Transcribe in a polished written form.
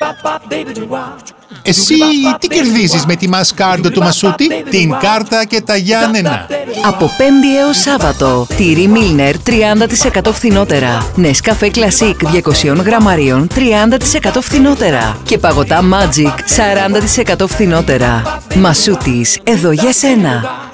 Εσύ τι κερδίζεις με τη μασκάρντο του Μασούτη? Την κάρτα και τα Γιάννενα. Από Πέμπτη έως Σάββατο. Τυρί Μίλνερ 30% φθηνότερα. Νεσκαφέ Κλασίκ 200 γραμμαρίων 30% φθηνότερα. Και παγωτά Magic 40% φθηνότερα. Μασούτης, εδώ για σένα.